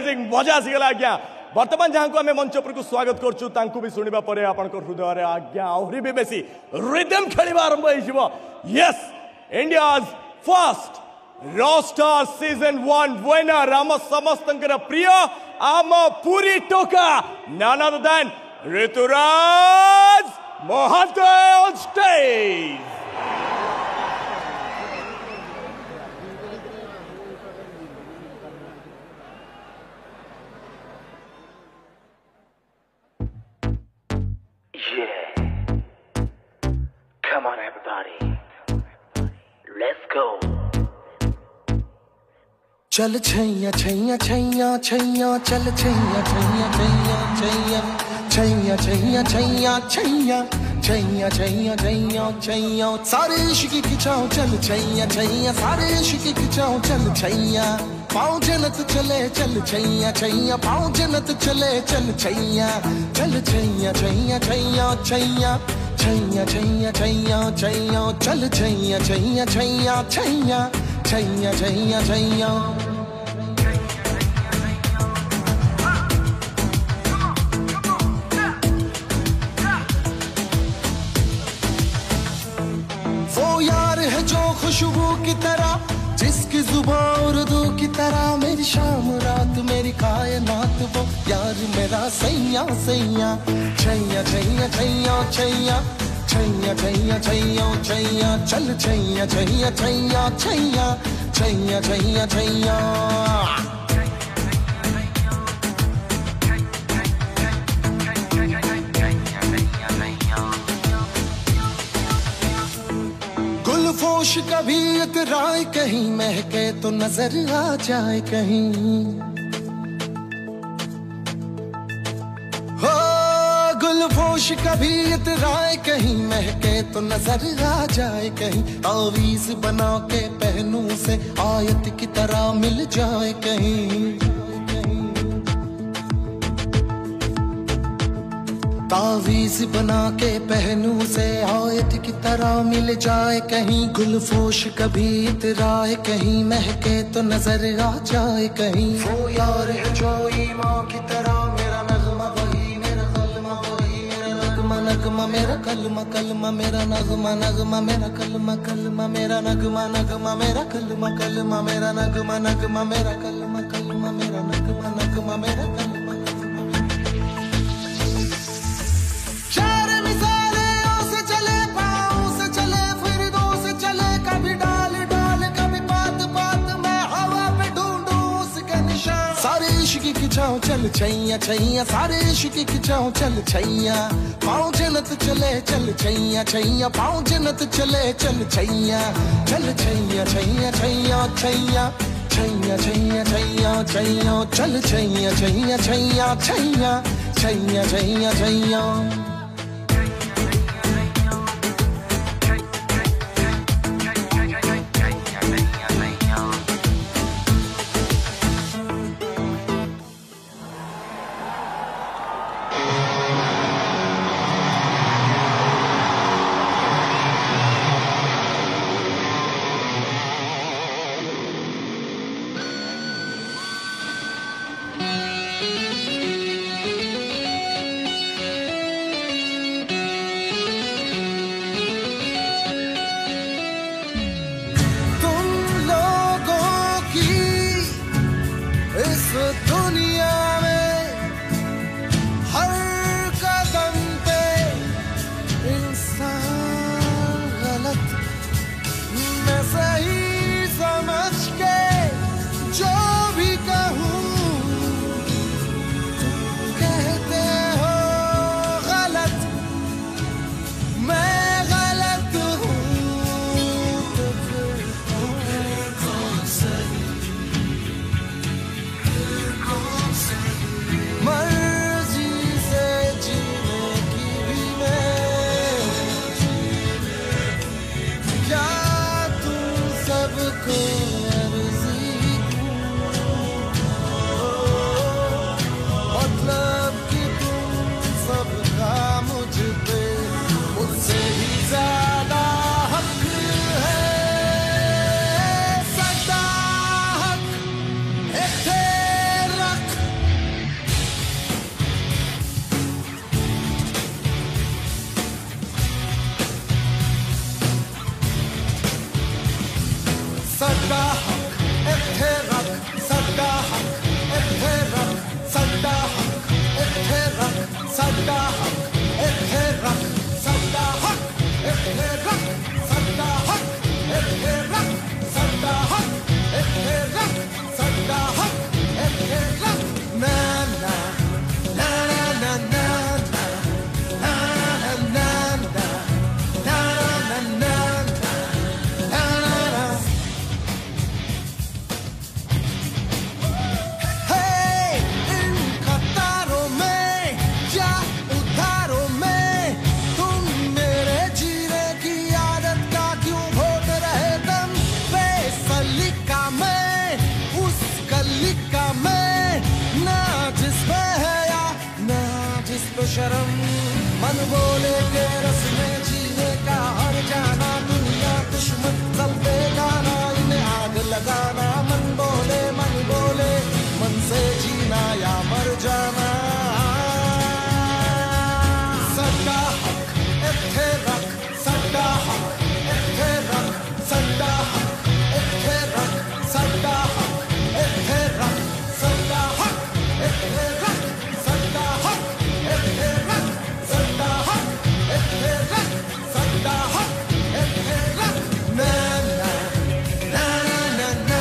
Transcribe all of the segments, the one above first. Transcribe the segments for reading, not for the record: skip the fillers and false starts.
Amazing मजा आसीगला आज्ञा बर्तमान जहाँ को आम मंच पर स्वागत करूँ भी शुणा पर हृदय आज्ञा आहरी भी बेसी रिदम खेल आरंभ हो yes India first rockstar season 1 winner आम समस्त प्रिय आम पूरी टोका none other than Rituraj Mahato on stage. Yeah, come on everybody, let's go. चल छैया छैया छैया छैया चल छैया छैया छैया छैया छैया छैया छैया छैया छैया छैया छैया सारे इश्क खिंचाओ चल छैया छैया सारे इश्क खिंचाओ चल छैया पाँव जन्नत चले चल छैया छैया पाँव जन्नत चले चल छैया चल छैया छैया छैया छैया छैया छैया छैया छैया चल छैया छैया छैया छैया छैया छैया छैया वो यार है जो खुशबू की तरह जिसकी जुबान उर्दू की तरह मेरी शाम रात मेरी कायनात वो यार मेरा सैया सैया छैया छैया छैया छैया छैया छैया छैया छैया चल छैया छैया छैया छैया छैया छैया छैया गुलफोश कभी इतराए कहीं महके तो नजर आ जाए कहीं हो गुलफोश कभी इतराए कहीं महके तो नजर आ जाए कहीं तावीज बना के पहनूं से आयत की तरह मिल जाए कहीं तावीज बना के पहनूं से आयत की तरह मिल जाए कहीं गुलफोश कभी इतराए कहीं महके तो नजर आ जाए कहीं वो यार है जो ईमां की तरह मेरा नगमा वही मेरा कलमा वही मेरा नगमा नगमा मेरा कलमा कलमा मेरा नगमा नगमा मेरा कलमा कलमा मेरा नगमा नगमा मेरा कलमा कलमा मेरा नगमा नगमा मेरा कलमा कलमा मेरा नगमा नगमा मेरा कलमा खिंचाओ चल छैया छैया सारे इश्क खिंचाओ चल छैया पाँव जन्नत चले चल छैया छैया पाँव जन्नत चले चल छैया चल छैया छैया छैया छैया छैया छैया छैया छैया चल छैया छैया छैया छैया छैया छैया छैया बेशरम, मन बोले के रस में जीने का हर जाना, दुनिया दुश्मन सब बेगाना, इन्हें आग लगाना। मन बोले मन से जीना या मर जाना। सदा हक इत्थे रख, सदा हक इत्थे रख, सदा हक इत्थे रख, सदा हक इत्थे रख, सदा हक इत्थे रख, सदा हक इत्थे रख, सदा हक इत्थे रख, सदा हक इत्थे रख। ना ना ना ना ना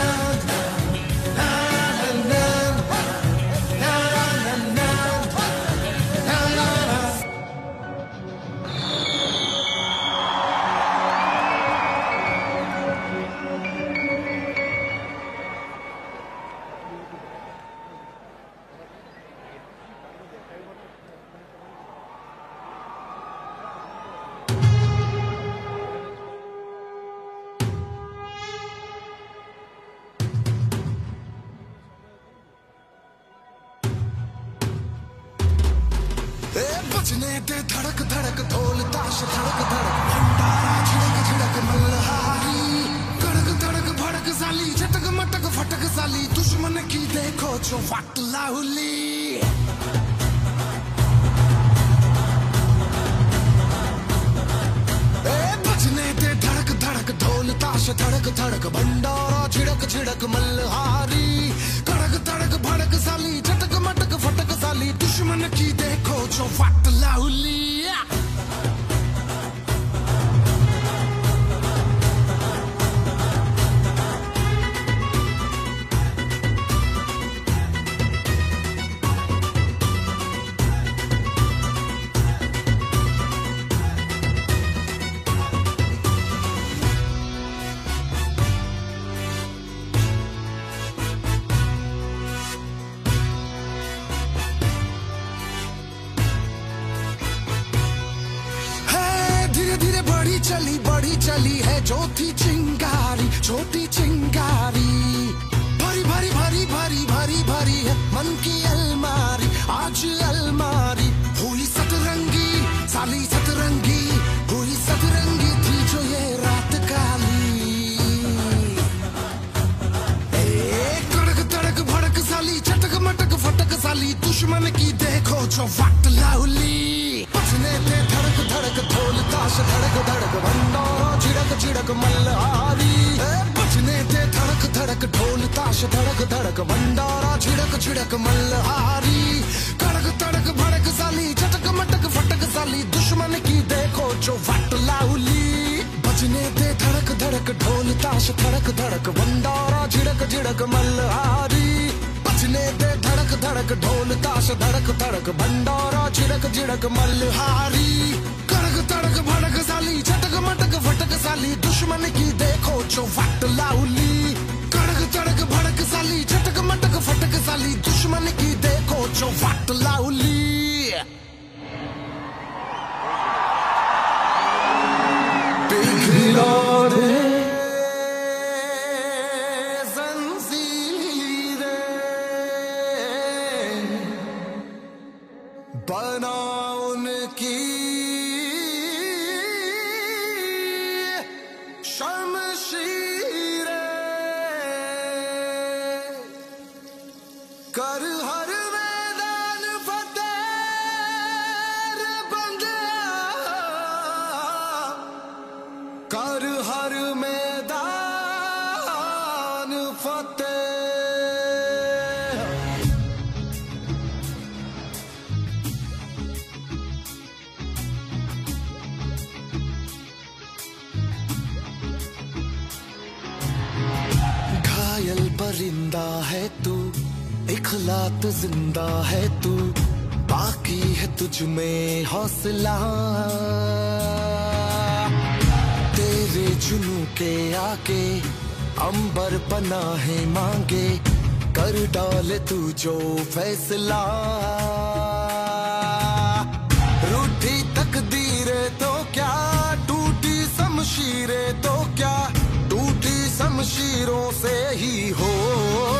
बजने दे धड़क धड़क ढोल ताश धड़क धड़क भंडारा छिड़क छिड़क मल्हारी, कड़क धड़क भड़क साली झटक मटक फटक साली, दुश्मन की देखो जो वक्त लाहुली। बजने दे धड़क धड़क ढोल ताश धड़क धड़क भंडारा छिड़क छिड़क मल्हारी, कड़क धड़क भड़क साली झटक मटक फटक साली, दुश्मन की देखो जो वक्त लाहुली। बड़ी चली है जो थी चिंगारी, छोटी चिंगारी, भरी भरी भरी भरी भरी भरी है मन की अलमारी, आज अलमारी हुई सतरंगी साली सतरंगी, हुई सतरंगी थी जो ये रात काली। कड़क तड़क भड़क साली चटक मटक फटक साली, दुश्मन की देखो जो वक्त लाहुली। बजने थे धड़क धड़क ढोल ताश धड़क धड़क भंडारा छिड़क छिड़क मल्हारी, बजने थे धड़क धड़क ढोल ताश धड़क धड़क भंडारा छिड़क छिड़क मल्हारी, कड़क तड़क भड़क साली चटक मटक फटक साली, दुश्मन की देखो जो वक्त लाहुली। बजने थे धड़क धड़क ढोल ताश धड़क धड़क भंडारा छिड़क छिड़क मल्हारी, बजने दे धड़क धड़क ढोल ताश धड़क धड़क भंडारा छिड़क छिड़क मल्हारी, कड़क तड़क भड़क साली झटक मटक फटक साली, दुश्मन की देखो जो वक्त लाहुली। कड़क तड़क भड़क साली झटक मटक फटक साली, दुश्मन की देखो जो वक्त लाहुली। बना उनकी शमशीरें, कर हर मैदान फतेह बंदे, कर हर मैदान फतेह। परिंदा है तू, इखलात जिंदा है तू, बाकी है तुझ में हौसला, तेरे जुनू के आके अंबर पनाहे मांगे, कर डाले तू जो फैसला। रूठी तकदीरें तो क्या, टूटी शमशीरें तो क्या, टूटी शमशीरों से ही हो,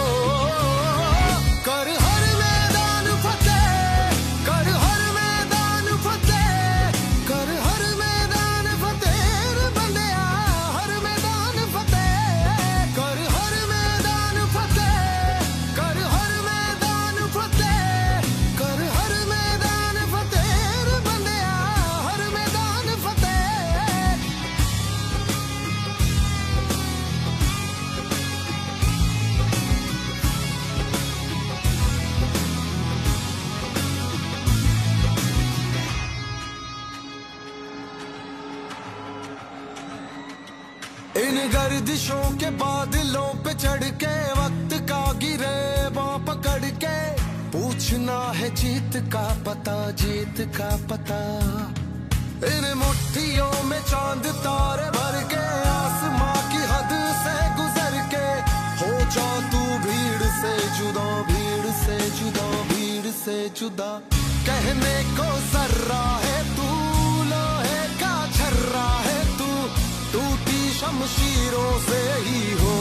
कर हर मैदान फतेह, कर हर मैदान गर्दिशों के बादलों पे चढ़ के वक्त का गिरे बाँ पकड़ के पूछना है जीत का पता, जीत का पता। इन मुट्ठियों में चांद तारे भर के आसमां की हद से गुजर के हो जा तू भीड़ से जुदा, भीड़ से जुदा, भीड़ से जुदा। कहने को सर्रा है तू, लोहे का छर्रा है तू, टूटी शमशीरों से ही हो।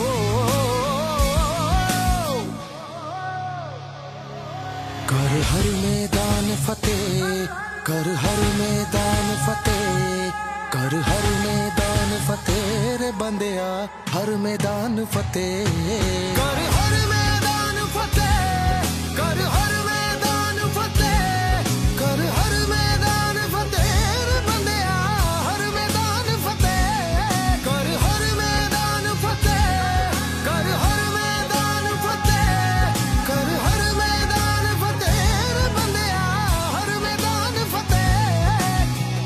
कर हर मैदान फतेह, कर हर मैदान फतेह, कर हर मैदान फतेह रे बंदिया, हर मैदान फतेह। कर हर मैदान फतेह, कर हर मैदान फतेह, कर हर मैदान फतेह रे बंदिया, हर मैदान फतेह। कर हर मैदान फतेह, कर हर मैदान फतेह, कर हर मैदान फतेह रे बंदिया, हर मैदान फतेह।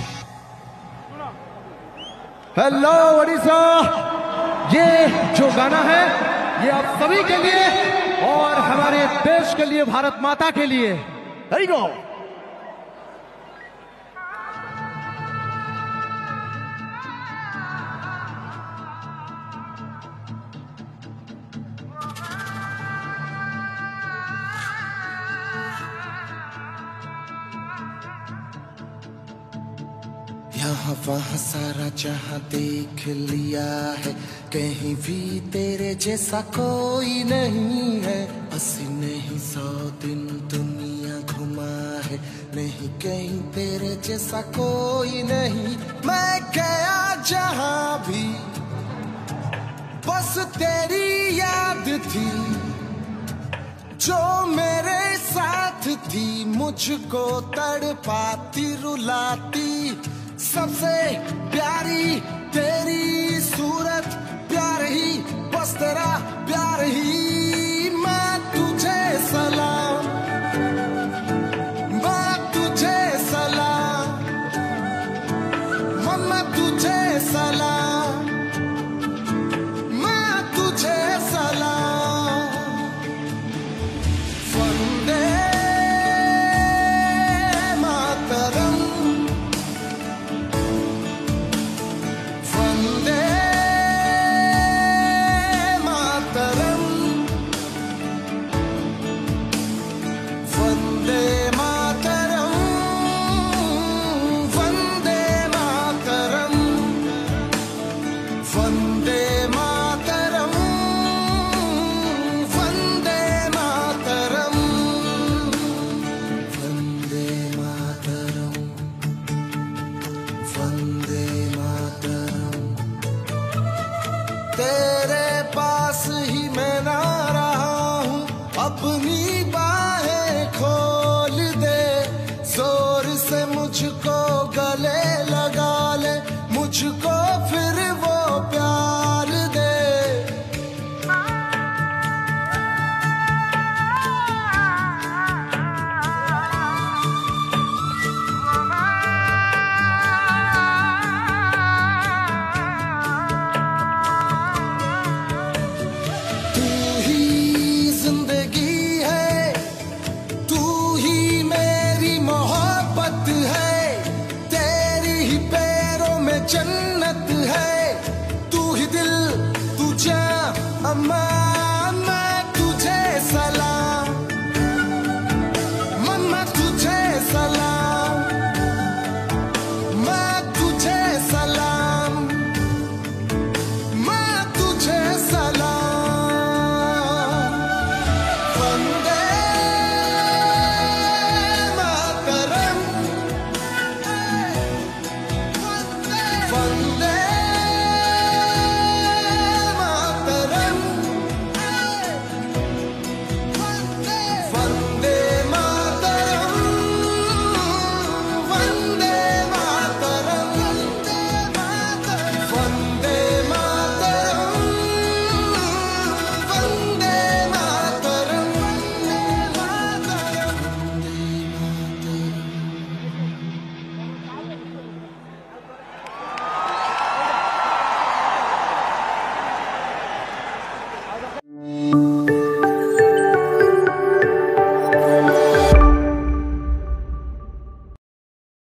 हेलो ओडिशा, ये जो गाना है ये आप सभी के लिए और हमारे देश के लिए, भारत माता के लिए। There you go. यहाँ वहाँ सारा जहाँ देख लिया है, कहीं भी तेरे जैसा कोई नहीं है। 80 नहीं 100 दिन दुनिया घुमा है, नहीं कहीं तेरे जैसा कोई नहीं। मैं गया जहाँ भी बस तेरी याद थी, जो मेरे साथ थी, मुझको तड़पाती रुलाती। सबसे प्यारी तेरी सूरत, प्यार ही बस तेरा प्यार ही। मैं तुझे सलाम, मैं तुझे सलाम, मैं तुझे सलाम, मैं तुझे सलाम। वंदे मातरम, वंदे मातरम, वंदे मातरम, वंदे मातरम, वंदे मातरम, वंदे मातरम, वंदे मातरम, वंदे मातरम। तेरे पास ही मैं ना रहा हूँ, अपनी बाहें खोल दे, जोर से मुझको गले लगा ले, मुझको फिर वो प्यार दे। तू ही जिंदगी है, तू ही मेरी मोहब्बत है, तेरी ही पैरों में जन्नत है। तू ही दिल, तू जान, अम्मा